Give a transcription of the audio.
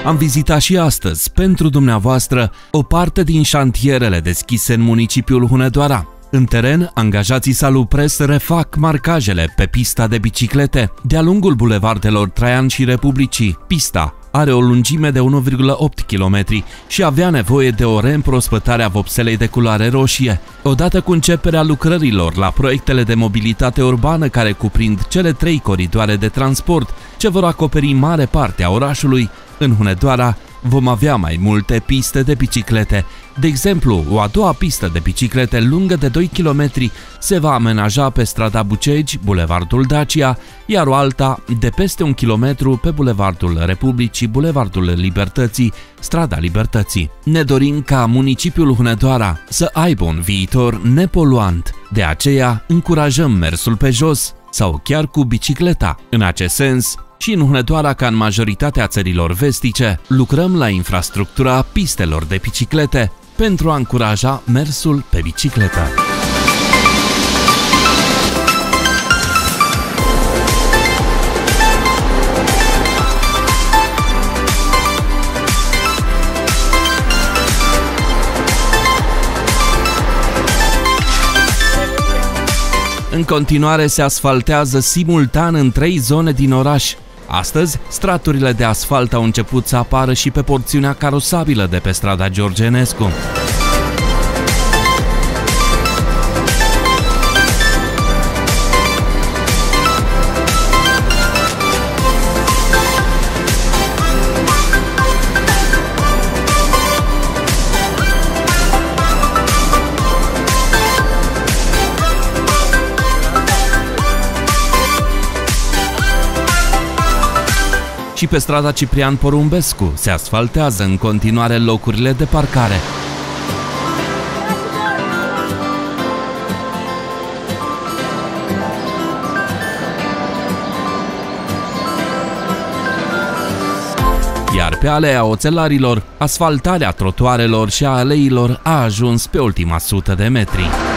Am vizitat și astăzi, pentru dumneavoastră, o parte din șantierele deschise în municipiul Hunedoara. În teren, angajații Salupres refac marcajele pe pista de biciclete de-a lungul bulevardelor Traian și Republicii. Pista are o lungime de 1,8 km și avea nevoie de o reîmprospătare a vopselei de culoare roșie. Odată cu începerea lucrărilor la proiectele de mobilitate urbană care cuprind cele 3 coridoare de transport ce vor acoperi mare parte a orașului, în Hunedoara vom avea mai multe piste de biciclete. De exemplu, o a doua pistă de biciclete lungă de 2 km se va amenaja pe strada Bucegi, bulevardul Dacia, iar o alta de peste 1 km pe bulevardul Republicii, bulevardul Libertății, strada Libertății. Ne dorim ca municipiul Hunedoara să aibă un viitor nepoluant. De aceea încurajăm mersul pe jos sau chiar cu bicicleta. În acest sens, și în Hunedoara, ca în majoritatea țărilor vestice, lucrăm la infrastructura pistelor de biciclete pentru a încuraja mersul pe bicicletă. În continuare se asfaltează simultan în 3 zone din oraș. Astăzi, straturile de asfalt au început să apară și pe porțiunea carosabilă de pe strada George Enescu. Și pe strada Ciprian Porumbescu se asfaltează în continuare locurile de parcare. Iar pe alea oțelarilor, asfaltarea trotuarelor și a aleilor a ajuns pe ultima 100 de metri.